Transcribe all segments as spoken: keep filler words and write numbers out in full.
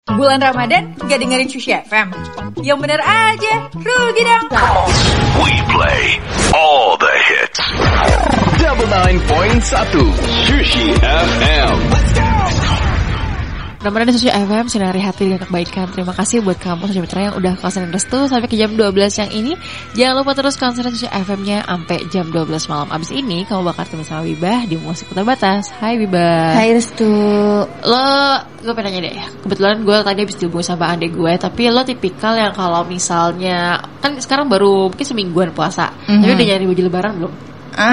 Bulan Ramadan gak dengerin Sushi F M? Yang bener aja, rugi dong. We play all the hits. Double nine point satu Sushi F M. Let's go. Ramadan di Sushi F M, sinari hati dengan kebaikan. Terima kasih buat kamu Sushi Mitra yang udah konsen restu sampai ke jam dua belas yang ini. Jangan lupa terus konsen Sushi F M-nya sampai jam dua belas malam. Abis ini kamu bakal ketemu sama Wibah di Musik Terbatas. Hai Wibah. Hai Restu. Lo, gue pengen nanya deh. Kebetulan gue tadi habis dihubungi sama adik gue, tapi lo tipikal yang kalau misalnya kan sekarang baru mungkin semingguan puasa, mm-hmm. tapi udah nyari baju lebaran belum? Ah,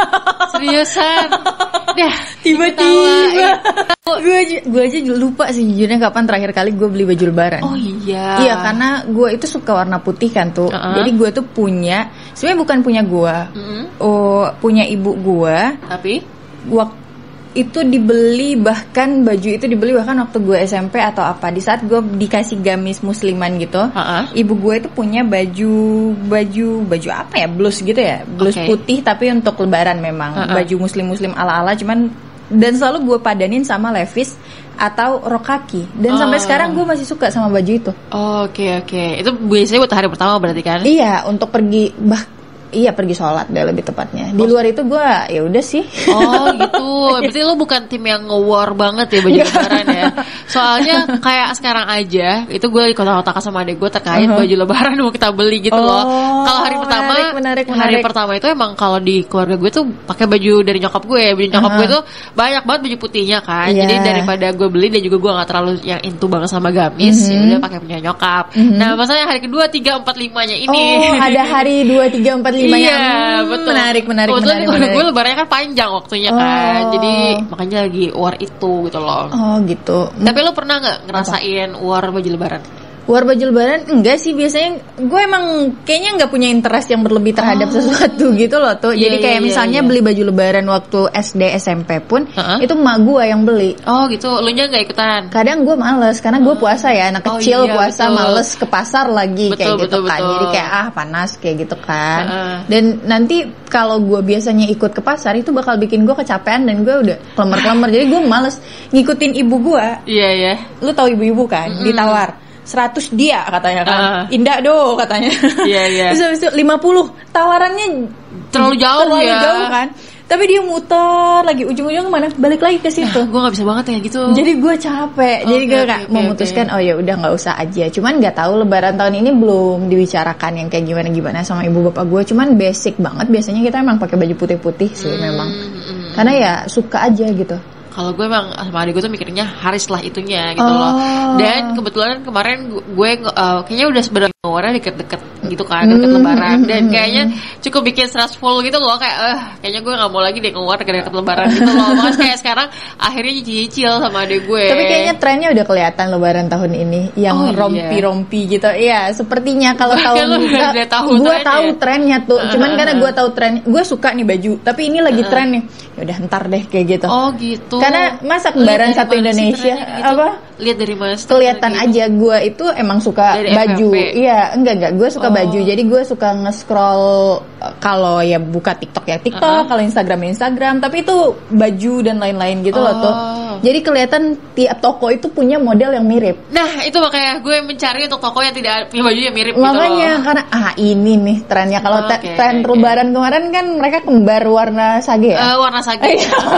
seriusan? Dah, tiba-tiba gue aja, gue aja lupa sih jujurnya kapan terakhir kali gue beli baju lebaran. Oh iya. Iya, karena gue itu suka warna putih kan tuh. Uh-huh. Jadi gue tuh punya, sebenarnya bukan punya gue, uh-huh. oh punya ibu gue. Tapi waktu itu dibeli, bahkan baju itu dibeli bahkan waktu gue S M P atau apa, di saat gue dikasih gamis musliman gitu. Uh-huh. Ibu gue itu punya baju baju baju apa ya, blus gitu ya, blus okay. putih tapi untuk lebaran memang. Uh-huh. Baju muslim-muslim ala-ala, cuman dan selalu gue padanin sama levis atau rok kaki. Dan oh. sampai sekarang gue masih suka sama baju itu. Oke oh, oke okay, okay. Itu biasanya buat hari pertama berarti kan? Iya, untuk pergi bah Iya pergi sholat deh lebih tepatnya. Di luar itu gue ya udah sih. Oh gitu. Berarti lo bukan tim yang nge-war banget ya baju lebaran ya. Soalnya kayak sekarang aja itu gue kontak-kontak sama adek gue terkait uh-huh. baju lebaran mau kita beli gitu oh, loh. Kalau hari pertama, menarik, menarik, menarik. hari pertama itu emang kalau di keluarga gue tuh pakai baju dari nyokap gue. Baju nyokap uh-huh. gue tuh banyak banget baju putihnya kan. Yeah. Jadi daripada gue beli dan juga gue nggak terlalu yang into banget sama gamis, uh-huh. ya udah pakai punya nyokap. Uh-huh. Nah masalahnya hari kedua, tiga, empat, limanya ini. Oh ada hari dua, tiga, empat, limanya. Iya. Betul. Menarik, menarik, Kebetulan menarik, menarik. Gue lebarannya kan panjang waktunya kan, oh. jadi makanya lagi war itu gitu loh. Oh gitu. Tapi lo pernah nggak ngerasain war baju lebaran? War baju lebaran enggak sih, biasanya gue emang kayaknya nggak punya interest yang berlebih terhadap oh. sesuatu gitu loh tuh. Yeah, jadi kayak yeah, misalnya yeah. beli baju lebaran waktu S D S M P pun uh-huh. itu emak gue yang beli. Oh gitu, lu nya nggak ikutan? Kadang gue males karena gue puasa ya, anak oh, kecil iya, puasa betul. males ke pasar lagi betul, kayak gitu betul, kan. Betul. Jadi kayak ah panas kayak gitu kan. Uh-huh. Dan nanti kalau gue biasanya ikut ke pasar itu bakal bikin gue kecapean dan gue udah klemer-klemer. Jadi gue males ngikutin ibu gue. Iya yeah, iya. Yeah. Lu tahu ibu-ibu kan, mm-hmm. ditawar seratus dia katanya kan. Uh. Indah do katanya. Iya iya. Terus habis itu lima puluh tawarannya terlalu jauh terlalu ya. jauh kan. Tapi dia muter lagi ujung-ujung kemana? Balik lagi ke situ. Nah, gue nggak bisa banget ya gitu. Jadi gue capek. Okay, Jadi gue kayak okay, memutuskan okay. oh ya udah nggak usah aja. Cuman nggak tahu lebaran tahun ini belum dibicarakan yang kayak gimana-gimana sama ibu bapak gue. Cuman basic banget. Biasanya kita emang pakai baju putih-putih sih hmm, memang. Hmm. Karena ya suka aja gitu. Kalau gue emang sama adik gue tuh mikirnya hari setelah itunya gitu oh. loh. Dan kebetulan kemarin gue uh, kayaknya udah sebenarnya warna deket-deket gitu kan, deket mm, lebaran. Dan kayaknya cukup bikin stressful gitu loh. Kayak eh uh, kayaknya gue gak mau lagi deh keluar deket-deket lebaran gitu loh. Makanya kayak sekarang akhirnya nyicil sama adik gue. Tapi kayaknya trennya udah kelihatan lebaran tahun ini yang oh, rompi-rompi iya. gitu. Iya sepertinya kalau tahun gue tahu gue tahu trennya tuh. Uh, Cuman uh, karena gue tahu tren, gue suka nih baju. Tapi ini lagi uh, tren nih. Ya udah ntar deh kayak gitu. Oh gitu. Karena masa kembaran satu Indonesia gitu? Apa? Lihat dari mana? Kelihatan gitu. Aja gue itu emang suka dari baju. F M P. Iya, enggak enggak. Gue suka oh. baju. Jadi gue suka nge-scroll kalau ya buka TikTok ya TikTok, uh-huh. kalau Instagram ya Instagram. Tapi itu baju dan lain-lain gitu oh. loh tuh. Jadi kelihatan tiap toko itu punya model yang mirip. Nah itu makanya gue mencari untuk toko yang tidak punya baju yang mirip. Makanya gitu loh. Karena ah ini nih trennya. Kalau oh, okay, tren okay, lebaran okay. kemarin kan mereka kembar warna sage ya. Uh, warna sage.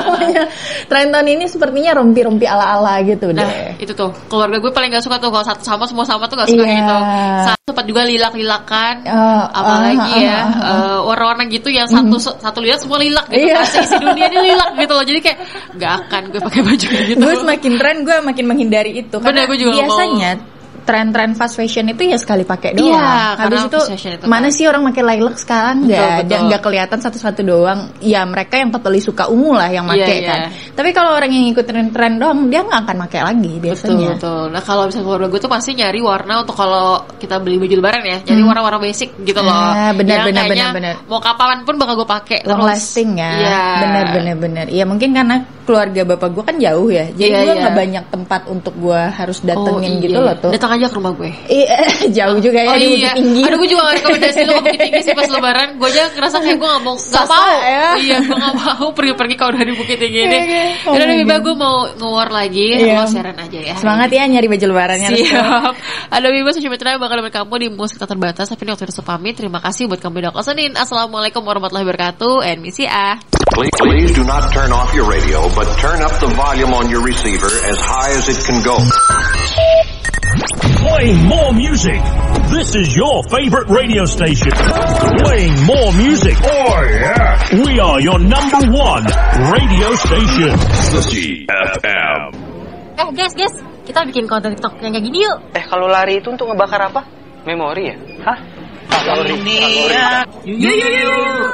Tren tahun ini sepertinya rompi-rompi ala-ala gitu nah, deh. Nah itu tuh keluarga gue paling gak suka tuh kalau satu sama semua sama tuh gak suka yeah. gitu. Satu sempat juga lilak-lilakan, uh, apalagi uh, ya uh, uh, uh. warna-warna gitu yang satu mm-hmm. satu lilat semua lilak gitu. Yeah. Kan isi dunia ini lilak gitu loh. Jadi kayak gak akan gue pakai baju gitu. Gue semakin tren gue makin menghindari itu. Karena gue juga biasanya mau. Tren-tren fast fashion itu ya sekali pakai doang. Iya, habis itu, itu mana kan. Sih orang pakai lilac sekarang nggak ada, nggak kelihatan satu-satu doang. Ya mereka yang totally suka ungu lah yang pakai iya, kan. Iya. Tapi kalau orang yang ngikutin tren doang dia nggak akan pakai lagi biasanya. Betul, betul. Nah kalau misalnya keluarga gue tuh pasti nyari warna untuk kalau kita beli baju lebaran ya, nyari hmm. warna-warna basic gitu loh. Ah, benar, benar, benar, benar. Mau kapan pun bakal gue pakai. Long lasting ya. Iya. Benar, benar, benar. Iya mungkin karena keluarga bapak gue kan jauh ya, jadi Iya, gue iya. nggak banyak tempat untuk gue harus datengin Oh, iya. gitu loh tuh. Datang aja ke rumah gue. Iya, jauh juga ya Oh di Bukit iya, Tinggi. aduh gue juga gak rekomendasi lo ke Bukit Tinggi sih pas lebaran. Gue aja ngerasa kayak gue gak mau, gak Sasa, mau ya. Iya, gue gak mau pergi-pergi kalau udah di Bukit Tinggi ini. Oh Udah my lebih God. bagus gue mau nge-war lagi. Iya. Lo siaran aja ya. Semangat ya nyari baju lebarannya. Siap. Ada Bima Suci Mitra bakal dengan kamu di musik tak terbatas. Tapi ini waktu itu pamit. Terima kasih buat kamu udah Senin. Assalamualaikum warahmatullahi wabarakatuh. And misi ah. Please, please do not turn off your radio, but turn up the volume on your receiver as high as it can go. Playing more music. This is your favorite radio station. Playing more music. Oh yeah. We are your number one radio station. Sushi F M. Eh guys, guys. Kita bikin konten TikTok yang kayak gini yuk. Eh kalau lari itu untuk ngebakar apa? Memori ya? Hah? Kalori. Kalori. Yuk yuk yuk.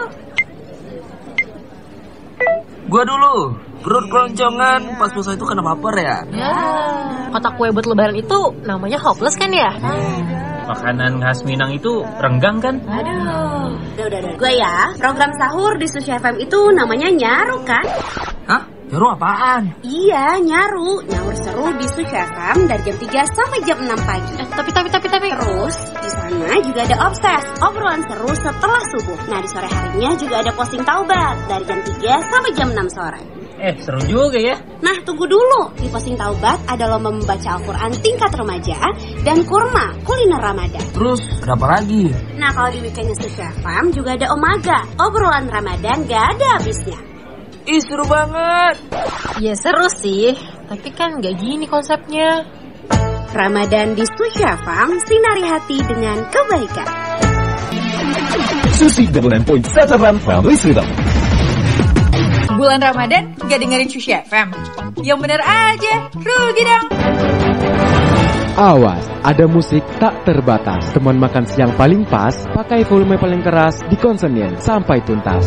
Gua dulu. Perut keroncongan pas puasa itu kena lapar ya. Ya, kotak kue buat lebaran itu namanya hopeless kan ya? Makanan khas Minang itu renggang kan? Aduh, udah udah udah. Gue ya, program sahur di Sushi F M itu namanya nyaru kan? Hah? Nyaru apaan? Iya, nyaru. Nyaur seru di Sushi F M dari jam tiga sampai jam enam pagi. Eh, tapi tapi tapi tapi. Terus di sana juga ada obses, obrolan seru setelah subuh. Nah di sore harinya juga ada posting taubat dari jam tiga sampai jam enam sore. Eh, seru juga ya. Nah tunggu dulu, di posting taubat ada lomba membaca Al-Quran tingkat remaja dan kurma kuliner Ramadan. Terus ada apa lagi? Nah kalau di weekendnya Sushi F M juga ada Omaga, obrolan Ramadan gak ada habisnya. Ih, seru banget. Ya seru sih, tapi kan gak gini konsepnya. Ramadan di Sushi F M, sinari hati dengan kebaikan. Sushi sembilan puluh enam koma satu Family Rhythm. Bulan Ramadan gak dengerin Sushi F M? Yang bener aja, rugi dong. Awas, ada musik tak terbatas. Teman makan siang paling pas, pakai volume paling keras, dikonsenin sampai tuntas.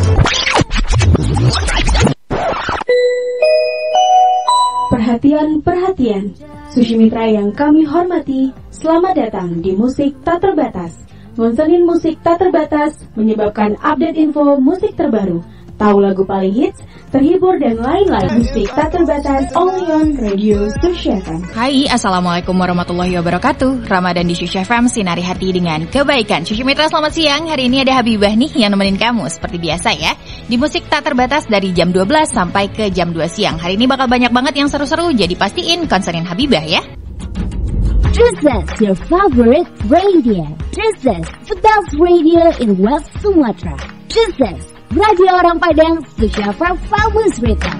Perhatian, perhatian. Sushi Mitra yang kami hormati, selamat datang di Musik Tak Terbatas. Ngonsenin musik tak terbatas, menyebabkan update info musik terbaru. Tahu lagu paling hits, terhibur dan lain-lain. Musik tak terbatas, only on Radio Sushi F M. Hai, Assalamualaikum warahmatullahi wabarakatuh. Ramadan di Sushi F M, sinari hati dengan kebaikan. Sushi Mitra, selamat siang. Hari ini ada Habibah nih yang nemenin kamu seperti biasa ya. Di musik tak terbatas dari jam dua belas sampai ke jam dua siang. Hari ini bakal banyak banget yang seru-seru, jadi pastiin konserin Habibah ya. This is your favorite radio. This is the best radio in West Sumatra. This is Radio Orang Padang, Sushi F M Famous Rhythm.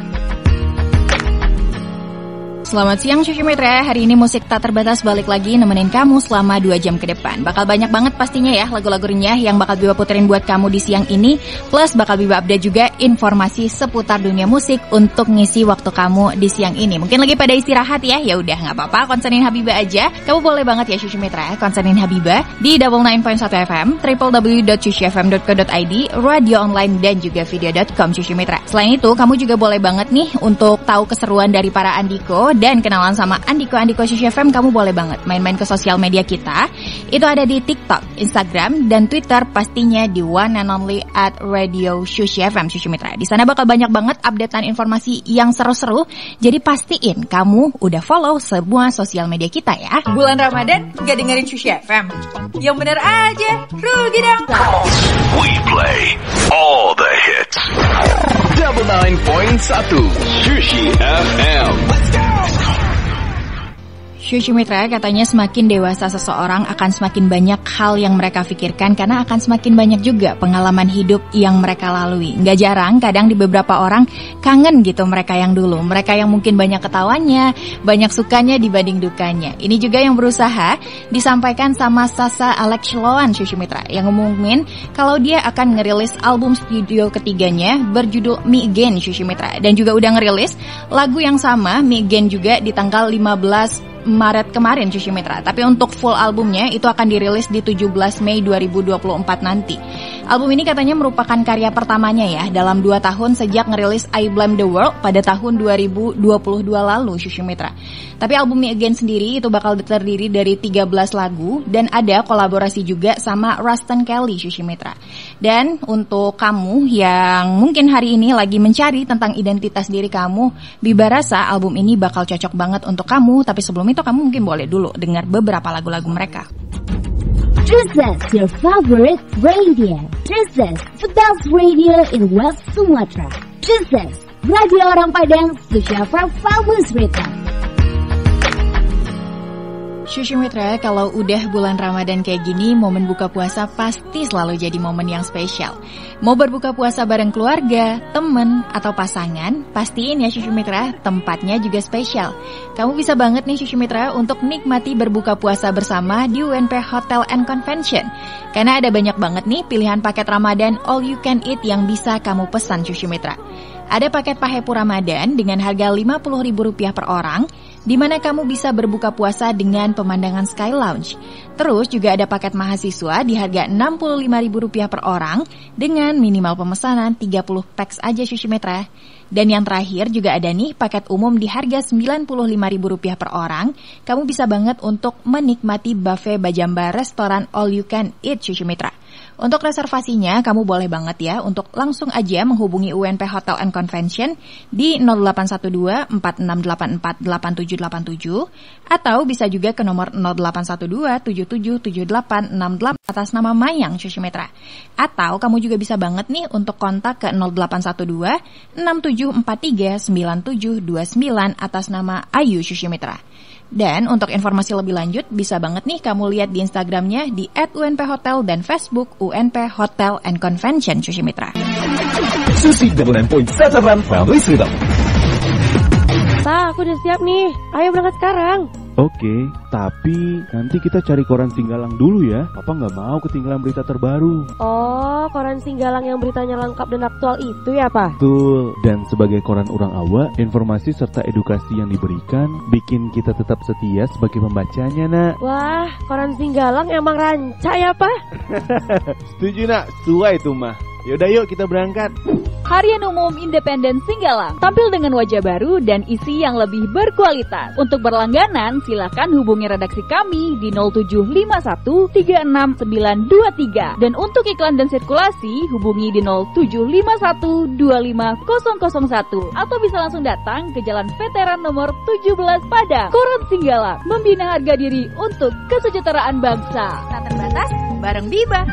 Selamat siang Sushi Mitra, hari ini musik tak terbatas balik lagi nemenin kamu selama dua jam ke depan. Bakal banyak banget pastinya ya lagu-lagu renyah yang bakal Biba puterin buat kamu di siang ini. Plus bakal Biba update juga informasi seputar dunia musik untuk ngisi waktu kamu di siang ini. Mungkin lagi pada istirahat ya, ya udah nggak apa-apa, konserin Habibah aja. Kamu boleh banget ya Sushi Mitra, konserin Habibah di double nine point satu F M, w w w dot sushi f m dot co dot i d, radio online dan juga video dot com Sushi Mitra. Selain itu, kamu juga boleh banget nih untuk tahu keseruan dari para Andiko dan kenalan sama Andiko-Andiko Sushi F M, kamu boleh banget main-main ke sosial media kita. Itu ada di TikTok, Instagram, dan Twitter, pastinya di one and only at Radio Sushi F M Sushi Mitra. Di sana bakal banyak banget updatean informasi yang seru-seru. Jadi pastiin kamu udah follow semua sosial media kita ya. Bulan Ramadan gak dengerin Sushi F M? Yang bener aja, rugi dong. We play all the hits. double nine point satu Sushi F M. Let's go. Sushi Mitra, katanya semakin dewasa seseorang akan semakin banyak hal yang mereka pikirkan karena akan semakin banyak juga pengalaman hidup yang mereka lalui. Nggak jarang, kadang di beberapa orang kangen gitu mereka yang dulu. Mereka yang mungkin banyak ketawanya, banyak sukanya dibanding dukanya. Ini juga yang berusaha disampaikan sama Sasa Alex Loan Sushi Mitra, yang ngomongin kalau dia akan ngerilis album studio ketiganya berjudul Me Again Sushi Mitra. Dan juga udah ngerilis lagu yang sama, Me Again juga, di tanggal lima belas Maret kemarin Sushi Mitra. Tapi untuk full albumnya itu akan dirilis di tujuh belas Mei dua ribu dua puluh empat nanti. Album ini katanya merupakan karya pertamanya ya dalam dua tahun sejak ngerilis I Blame the World pada tahun dua ribu dua puluh dua lalu, Sushi Mitra. Tapi album Me Again sendiri itu bakal terdiri dari tiga belas lagu dan ada kolaborasi juga sama Ruston Kelly, Sushi Mitra. Dan untuk kamu yang mungkin hari ini lagi mencari tentang identitas diri kamu, Biba rasa album ini bakal cocok banget untuk kamu. Tapi sebelum itu kamu mungkin boleh dulu dengar beberapa lagu-lagu mereka. This is your favorite radio. This is the best radio in West Sumatra. This is Radio Orang Padang, Sushafra Famous Rita. Sushi Mitra, kalau udah bulan Ramadan kayak gini, momen buka puasa pasti selalu jadi momen yang spesial. Mau berbuka puasa bareng keluarga, temen, atau pasangan, pastiin ya Sushi Mitra, tempatnya juga spesial. Kamu bisa banget nih Sushi Mitra untuk nikmati berbuka puasa bersama di U N P Hotel and Convention. Karena ada banyak banget nih pilihan paket Ramadan all you can eat yang bisa kamu pesan Sushi Mitra. Ada paket Pahepu Ramadan dengan harga lima puluh ribu rupiah per orang, di mana kamu bisa berbuka puasa dengan pemandangan Sky Lounge. Terus juga ada paket mahasiswa di harga enam puluh lima ribu rupiah per orang dengan minimal pemesanan tiga puluh packs aja Sushi Mitra. Dan yang terakhir juga ada nih paket umum di harga sembilan puluh lima ribu rupiah per orang. Kamu bisa banget untuk menikmati buffet Bajamba restoran all you can eat Sushi Mitra. Untuk reservasinya, kamu boleh banget ya untuk langsung aja menghubungi U N P Hotel and Convention di nol delapan satu dua empat enam delapan empat delapan tujuh delapan tujuh atau bisa juga ke nomor nol delapan satu dua tujuh tujuh tujuh delapan enam delapan atas nama Mayang Sushi Mitra. Atau kamu juga bisa banget nih untuk kontak ke nol delapan satu dua enam tujuh empat tiga sembilan tujuh dua sembilan atas nama Ayu Sushi Mitra. Dan untuk informasi lebih lanjut, bisa banget nih kamu lihat di Instagramnya di at U N P Hotel dan Facebook U N P Hotel and Convention Sushi Mitra. Sushi sembilan puluh enam point satu Family Rhythm. Ta, aku udah siap nih. Ayo berangkat sekarang. Oke, tapi nanti kita cari koran Singgalang dulu ya. Papa nggak mau ketinggalan berita terbaru. Oh, koran Singgalang yang beritanya lengkap dan aktual itu ya, Pak? Betul. Dan sebagai koran orang awak, informasi serta edukasi yang diberikan bikin kita tetap setia sebagai pembacanya, Nak. Wah, koran Singgalang emang rancak ya, Pak? Setuju, Nak. Sesuai itu, Mah. Yaudah yuk kita berangkat. Harian Umum Independen Singgalang tampil dengan wajah baru dan isi yang lebih berkualitas. Untuk berlangganan silakan hubungi redaksi kami di nol tujuh lima satu tiga enam sembilan dua tiga dan untuk iklan dan sirkulasi hubungi di nol tujuh lima satu dua lima nol nol satu atau bisa langsung datang ke Jalan Veteran nomor tujuh belas Padang. Koran Singgalang membina harga diri untuk kesejahteraan bangsa. Tak terbatas bareng Biba.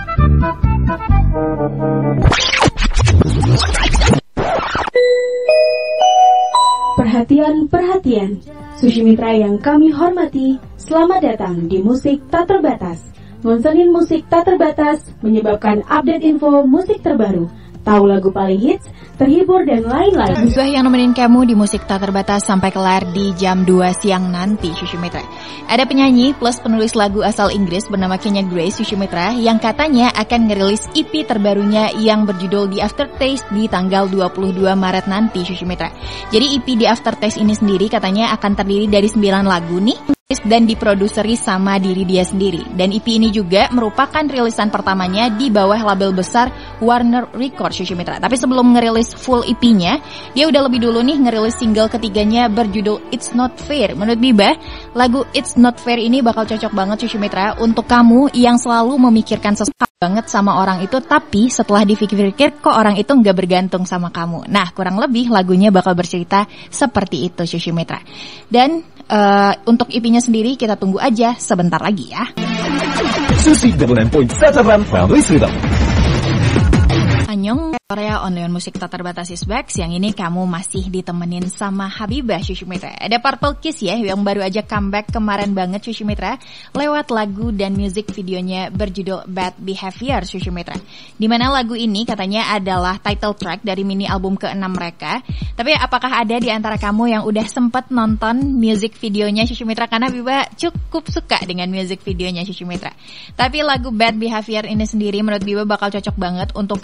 Perhatian, perhatian. Sushi Mitra yang kami hormati, selamat datang di Musik Tak Terbatas. Ngonsenin musik tak terbatas menyebabkan update info musik terbaru, tahu lagu paling hits, terhibur dan lain-lain. Bibah yang nemenin kamu di Musik Tak Terbatas sampai kelar di jam dua siang nanti, Sushi Mitra. Ada penyanyi plus penulis lagu asal Inggris bernama Kenya Grace, Sushi Mitra, yang katanya akan ngerilis E P terbarunya yang berjudul The Aftertaste di tanggal dua puluh dua Maret nanti, Sushi Mitra. Jadi E P The Aftertaste ini sendiri katanya akan terdiri dari sembilan lagu nih dan diproduseri sama diri dia sendiri. Dan E P ini juga merupakan rilisan pertamanya di bawah label besar Warner Records, Sushi Mitra. Tapi sebelum ngerilis full E P-nya, dia udah lebih dulu nih ngerilis single ketiganya berjudul It's Not Fair. Menurut Biba, lagu It's Not Fair ini bakal cocok banget Sushi Mitra untuk kamu yang selalu memikirkan sesuatu banget sama orang itu, tapi setelah dipikir-pikir kok orang itu nggak bergantung sama kamu. Nah, kurang lebih lagunya bakal bercerita seperti itu, Sushi Mitra. Dan uh, untuk E P-nya sendiri kita tunggu aja sebentar lagi ya. Sushi sembilan puluh enam point satu Family Rhythm. Annyeong, Korea Only on Musik Tak Terbatas is back. Siang ini kamu masih ditemenin sama Habibah, Sushi Mitra. Ada Purple Kiss ya, yang baru aja comeback kemarin banget, Sushi Mitra, lewat lagu dan music videonya berjudul Bad Behavior, Sushi Mitra. Dimana lagu ini katanya adalah title track dari mini album keenam mereka. Tapi apakah ada di antara kamu yang udah sempet nonton music videonya Sushi Mitra? Karena Biba cukup suka dengan music videonya Sushi Mitra. Tapi lagu Bad Behavior ini sendiri menurut Biba bakal cocok banget untuk kamu yang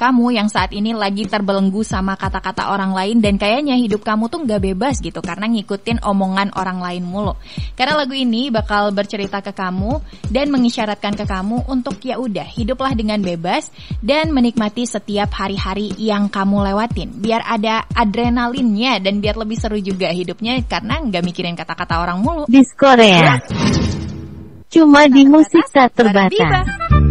yang saat ini lagi terbelenggu sama kata-kata orang lain dan kayaknya hidup kamu tuh gak bebas gitu karena ngikutin omongan orang lain mulu. Karena lagu ini bakal bercerita ke kamu dan mengisyaratkan ke kamu untuk ya udah hiduplah dengan bebas dan menikmati setiap hari-hari yang kamu lewatin. Biar ada adrenalinnya dan biar lebih seru juga hidupnya karena gak mikirin kata-kata orang mulu. Di Korea. Cuma di musik tak terbatas.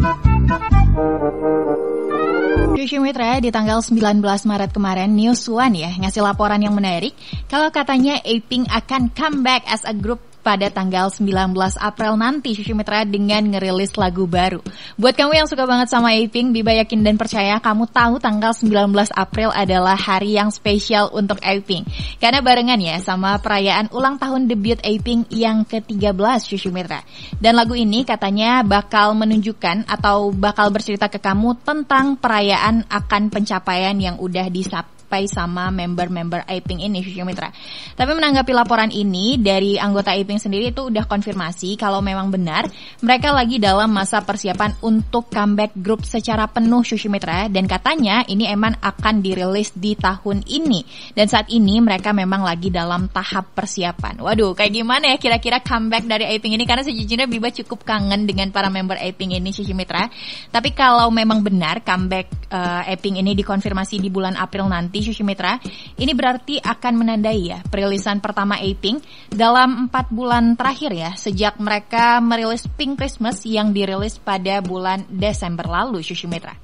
Sushi Mitra, di tanggal sembilan belas Maret kemarin, News One ya ngasih laporan yang menarik kalau katanya A-Pink akan comeback as a group pada tanggal sembilan belas April nanti Sushi Mitra dengan ngerilis lagu baru. Buat kamu yang suka banget sama A-Pink, Biba yakin dan percaya kamu tahu tanggal sembilan belas April adalah hari yang spesial untuk A-Pink. Karena barengan ya sama perayaan ulang tahun debut A-Pink yang ke tiga belas Sushi Mitra. Dan lagu ini katanya bakal menunjukkan atau bakal bercerita ke kamu tentang perayaan akan pencapaian yang udah disap sama member-member A-Pink ini Sushi Mitra. Tapi menanggapi laporan ini dari anggota A-Pink sendiri itu udah konfirmasi kalau memang benar mereka lagi dalam masa persiapan untuk comeback grup secara penuh Sushi Mitra dan katanya ini emang akan dirilis di tahun ini dan saat ini mereka memang lagi dalam tahap persiapan. Waduh, kayak gimana ya kira-kira comeback dari A-Pink ini karena sejujurnya Biba cukup kangen dengan para member A-Pink ini Sushi Mitra. Tapi kalau memang benar comeback uh, A-Pink ini dikonfirmasi di bulan April nanti Sushi Mitra, ini berarti akan menandai ya perilisan pertama A-Pink dalam empat bulan terakhir ya sejak mereka merilis Pink Christmas yang dirilis pada bulan Desember lalu Sushi Mitra.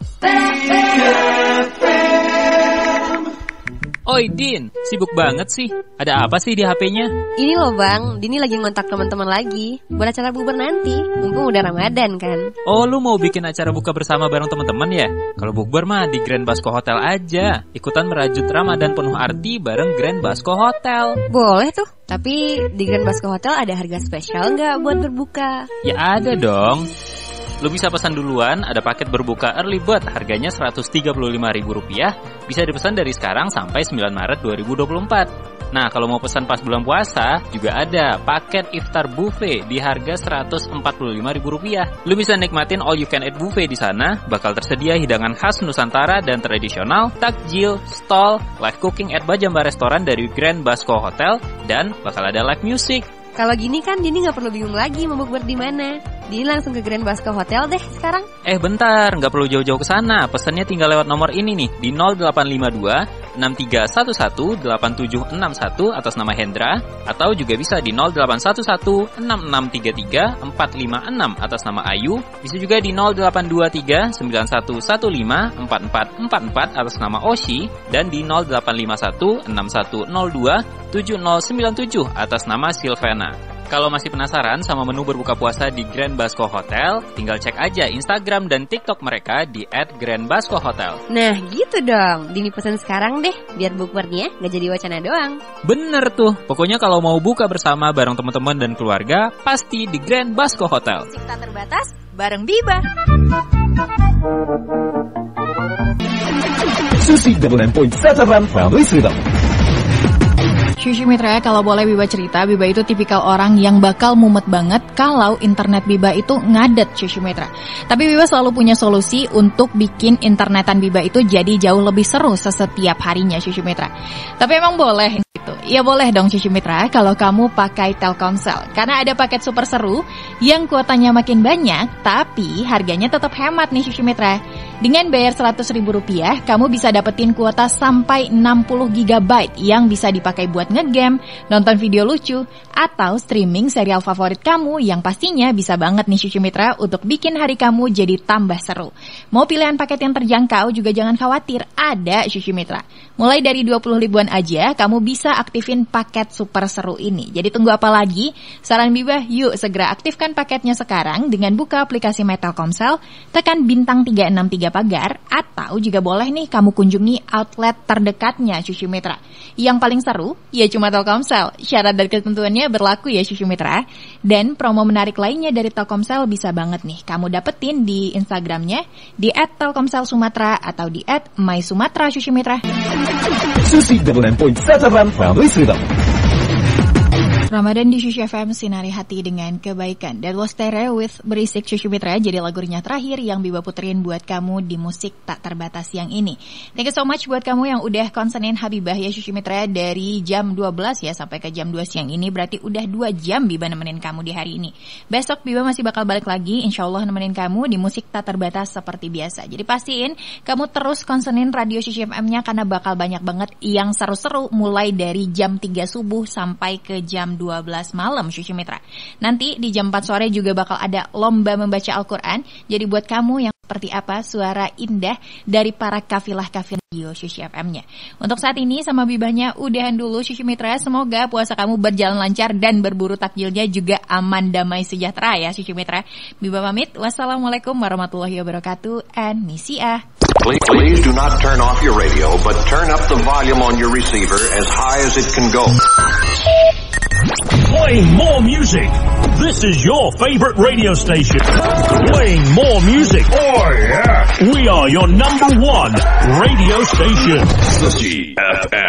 Oi Din, sibuk banget sih. Ada apa sih di H P-nya? Ini loh Bang, Dini lagi ngontak teman-teman lagi buat acara bukber nanti. Mumpung udah Ramadan kan. Oh, lu mau bikin acara buka bersama bareng teman-teman ya? Kalau bukber mah di Grand Basco Hotel aja. Ikutan merajut Ramadan penuh arti bareng Grand Basco Hotel. Boleh tuh. Tapi di Grand Basco Hotel ada harga spesial nggak buat berbuka? Ya ada dong. Lu bisa pesan duluan, ada paket berbuka early bird, harganya seratus tiga puluh lima ribu rupiah, bisa dipesan dari sekarang sampai sembilan Maret dua ribu dua puluh empat. Nah, kalau mau pesan pas bulan puasa, juga ada paket iftar buffet di harga seratus empat puluh lima ribu rupiah. Lu bisa nikmatin all you can eat buffet di sana, bakal tersedia hidangan khas Nusantara dan tradisional, takjil, stall, live cooking at Bajamba Restoran dari Grand Basco Hotel, dan bakal ada live music. Kalau gini kan Dini nggak perlu bingung lagi mau bukber di mana. Dini langsung ke Grand Basco Hotel deh sekarang. Eh bentar, nggak perlu jauh-jauh ke sana. Pesannya tinggal lewat nomor ini nih di nol delapan lima dua enam tiga satu satu delapan tujuh enam satu atas nama Hendra, atau juga bisa di nol delapan satu satu enam enam tiga tiga empat lima enam atas nama Ayu. Bisa juga di nol delapan dua tiga sembilan satu satu lima empat empat empat empat atas nama Oshi, dan di nol delapan lima satu enam satu nol dua tujuh nol sembilan tujuh atas nama Silvana. Kalau masih penasaran sama menu berbuka puasa di Grand Basco Hotel, tinggal cek aja Instagram dan TikTok mereka di et grand basco hotel. Nah gitu dong, Dini pesan sekarang deh, biar bukbernya nggak jadi wacana doang. Bener tuh, pokoknya kalau mau buka bersama bareng teman-teman dan keluarga, pasti di Grand Basco Hotel. Musik tak terbatas, bareng Biba. Susi sembilan puluh enam Sasaran Family Rhythm. Sushi Mitra, kalau boleh Biba cerita, Biba itu tipikal orang yang bakal mumet banget kalau internet Biba itu ngadet, Sushi Mitra. Tapi Biba selalu punya solusi untuk bikin internetan Biba itu jadi jauh lebih seru setiap harinya, Sushi Mitra. Tapi emang boleh gitu. Ya boleh dong Sushi Mitra kalau kamu pakai Telkomsel. Karena ada paket super seru yang kuotanya makin banyak, tapi harganya tetap hemat nih Sushi Mitra. Dengan bayar seratus ribu rupiah, kamu bisa dapetin kuota sampai enam puluh giga byte yang bisa dipakai buat ngegame, nonton video lucu, atau streaming serial favorit kamu yang pastinya bisa banget nih Sushi Mitra untuk bikin hari kamu jadi tambah seru. Mau pilihan paket yang terjangkau juga jangan khawatir, ada Sushi Mitra. Mulai dari dua puluh ribuan aja, kamu bisa aktifin paket super seru ini. Jadi tunggu apa lagi? Saran Biba, yuk segera aktifkan paketnya sekarang dengan buka aplikasi My Telkomsel, tekan bintang tiga enam tiga pagar, atau juga boleh nih kamu kunjungi outlet terdekatnya Sushi Mitra. Yang paling seru, ya cuma Telkomsel. Syarat dan ketentuannya berlaku ya Sushi Mitra. Dan promo menarik lainnya dari Telkomsel bisa banget nih kamu dapetin di Instagramnya di et telkomsel sumatera atau di et my sumatera Sushi Mitra. Susi sembilan puluh enam Sasaran Family Rhythm. Ramadan di Syushi F M, sinari hati dengan kebaikan. That was Tere with Berisik Syushi Mitra. Jadi lagunya terakhir yang Biba puterin buat kamu di musik tak terbatas yang ini. Thank you so much buat kamu yang udah konsenin Habibah ya Syushi Mitra dari jam dua belas ya sampai ke jam dua siang ini. Berarti udah dua jam Biba nemenin kamu di hari ini. Besok Biba masih bakal balik lagi, insya Allah nemenin kamu di musik tak terbatas seperti biasa. Jadi pastiin kamu terus konsenin radio Syushi F M-nya karena bakal banyak banget yang seru-seru mulai dari jam tiga subuh sampai ke jam dua belas malam Syushi Mitra. Nanti di jam empat sore juga bakal ada lomba membaca Al-Quran. Jadi buat kamu yang seperti apa suara indah dari para kafilah-kafilah radio Syushi F M-nya. Untuk saat ini sama Bibahnya udahan dulu Syushi Mitra. Semoga puasa kamu berjalan lancar dan berburu takjilnya juga aman, damai, sejahtera ya Syushi Mitra. Biba pamit. Wassalamualaikum warahmatullahi wabarakatuh and misiah. Please, please do not turn off your radio, but turn up the volume on your receiver as high as it can go. Playing more music. This is your favorite radio station. Playing more music. Oh yeah. We are your number one radio station. Sushi F M.